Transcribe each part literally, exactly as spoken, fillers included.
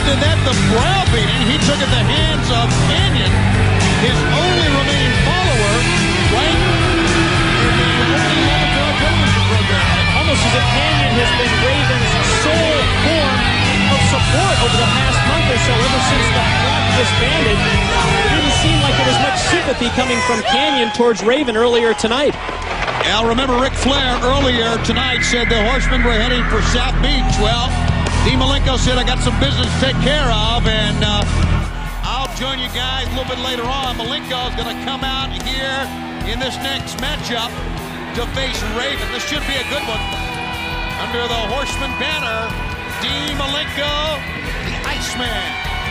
After that, the browbeating he took at the hands of Kanyon, his only remaining follower, right in the only Loverboy television program. Almost as if Kanyon has been Raven's sole form of support over the past month or so, ever since the flock disbanded. It didn't seem like there was much sympathy coming from Kanyon towards Raven earlier tonight. Al, remember Ric Flair earlier tonight said the Horsemen were heading for South Beach. Well, Dean Malenko said, I got some business to take care of, and uh, I'll join you guys a little bit later on. Malenko is going to come out here in this next matchup to face Raven. This should be a good one. Under the Horseman banner, Dean Malenko, the Iceman.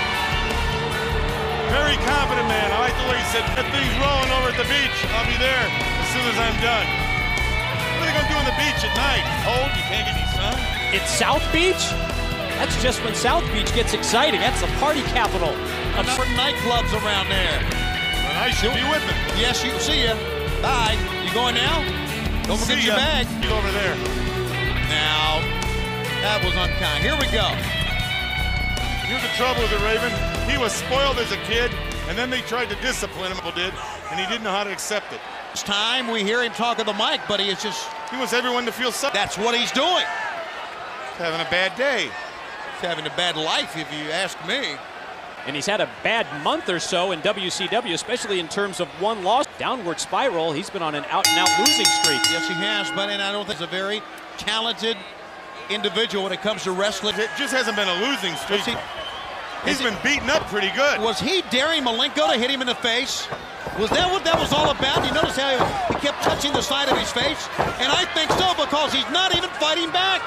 Very confident man. I like the way he said, that thing's rolling over at the beach. I'll be there as soon as I'm done. What are they going to do on the beach at night? Cold? You can't get any sun? It's South Beach? That's just when South Beach gets exciting. That's the party capital of Certain nightclubs around there. And I should be with them. Yes, you see ya. Bye. You going now? Don't forget See your ya. bag. You over there. Now, that was unkind. Here we go. Here's the trouble with the Raven. He was spoiled as a kid, and then they tried to discipline him, people did, and he didn't know how to accept it. It's time we hear him talk to the mic, but he is just, He wants everyone to feel sorry. that's what he's doing. He's having a bad day. He's having a bad life, if you ask me. And he's had a bad month or so in W C W, especially in terms of one loss. Downward spiral. He's been on an out-and-out losing streak. Yes, he has, but and I don't think he's a very talented individual when it comes to wrestling. It just hasn't been a losing streak. Was he, He's been beaten up pretty good. was he daring Malenko to hit him in the face? Was that what that was all about? You notice how he kept touching the side of his face? And I think so, because he's not even fighting back.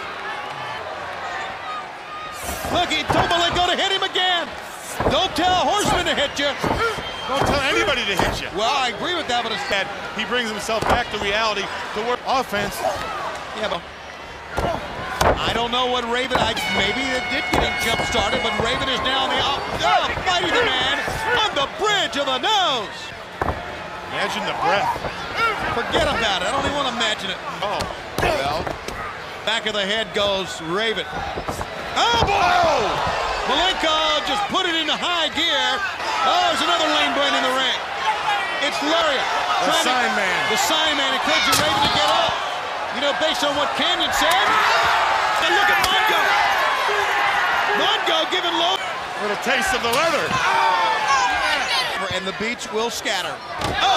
Look, he told Malenko to hit him again. Don't tell a Horseman to hit you. Don't tell anybody to hit you. Well, I agree with that, but it's That he brings himself back to reality to work offense. yeah, but I don't know what Raven, I, maybe it did get him jump-started, but Raven is now on the, oh, oh, fighting the man on the bridge of the nose. Imagine the breath. Forget about it, I don't even want to imagine it. Oh. Well, back of the head goes Raven. Oh, boy! Malenko just put it into high gear. Oh, there's another lame brain in the ring. It's Lariat. The sign man. The sign man encouraging Raven to get up. You know, based on what Kanyon said. And look at Mongo. Mongo giving low. A little taste of the leather. And the beach will scatter. Oh!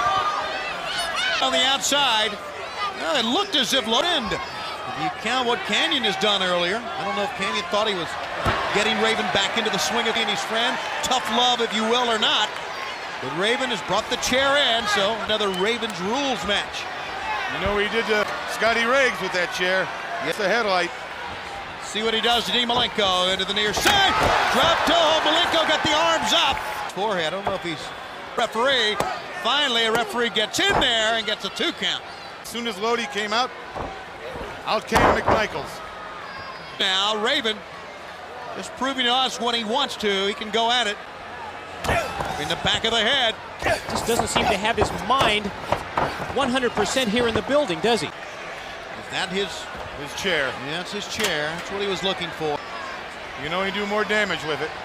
On the outside. Well, it looked as if low end. If you count what Kanyon has done earlier, I don't know if Kanyon thought he was getting Raven back into the swing of his friend. Tough love, if you will, or not. But Raven has brought the chair in, so another Raven's Rules match. You know what he did to Scotty Riggs with that chair? Yes, the headlight. See what he does to Dean Malenko into the near side. Drop toe. Malenko got the arms up. Forehead. I don't know if he's referee. Finally, a referee gets in there and gets a two count. As soon as Lodi came out, out came McMichaels. Now, Raven just proving to us when he wants to. He can go at it. In the back of the head. Just doesn't seem to have his mind one hundred percent here in the building, does he? Is that his? His chair. Yeah, that's his chair. That's what he was looking for. You know he do more damage with it.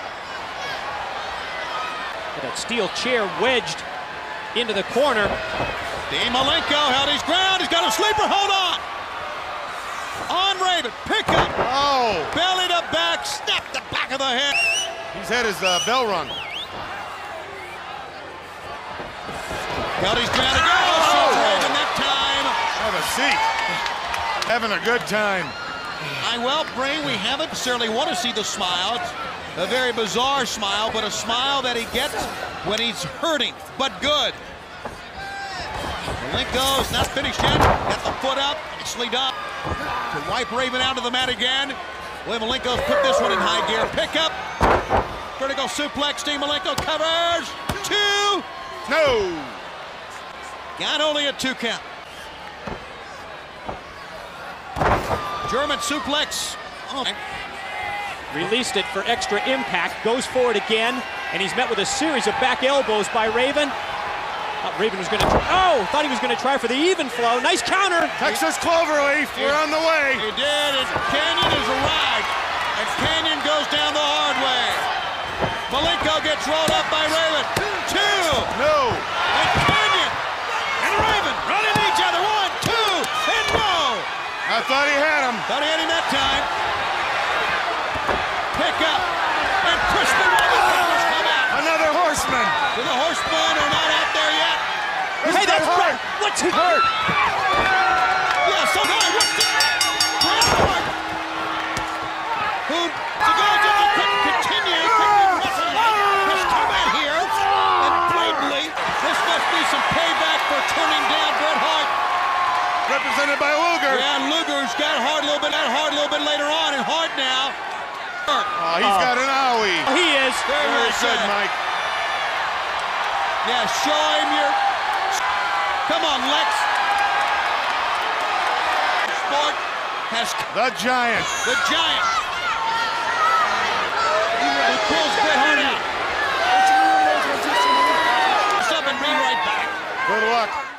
That steel chair wedged into the corner. Dean Malenko held his ground. He's got a sleeper. Hold on. On Raven. Pick up. Oh! Belly to back. Snap the back of the head. He's had his uh, bell rung. Held his ground again. Oh! Raven that time. Have a seat. Having a good time. I, well, Brain, we haven't necessarily want to see the smile. It's a very bizarre smile, but a smile that he gets when he's hurting, but good. Malenko's not finished yet. Got the foot up, slid up to wipe Raven out of the mat again. William Malenko's put this one in high gear. Pick up. Vertical suplex. Dean Malenko covers. Two. No. Got only a two count. German suplex. Oh. Released it for extra impact. Goes forward again, and he's met with a series of back elbows by Raven. Thought Raven was going to try. Oh, thought he was going to try for the even flow. Nice counter. Texas Cloverleaf, we're on the way. He did, and Kanyon has arrived. And Canyon goes down the hard way. Malenko gets rolled up by Raven. Two. No. And Canyon and Raven run into each other. One, two, and no. I thought he had him. Thought he had him that time. Pick up. And Crispin Robinson come out. Another horseman. The horsemen are not out there yet. Hey, that's hurt. right. What's he Hurt. Yeah, somehow what's the Bret Hart, who to go to continue wrestling, has come in here and blatantly, this must be some payback for turning down Bret Hart. Represented by Luger. Yeah, and Luger's got Hart a little bit, got Hart a little bit later on, and Hart now. Oh, he's Oh. got an owie. He is. Very, Very well good, said. Mike. Yeah, show him your. Come on, Lex. Sport has The Giant. the Giant. Who pulls Bret Hart out. Stop and be right back. Good luck.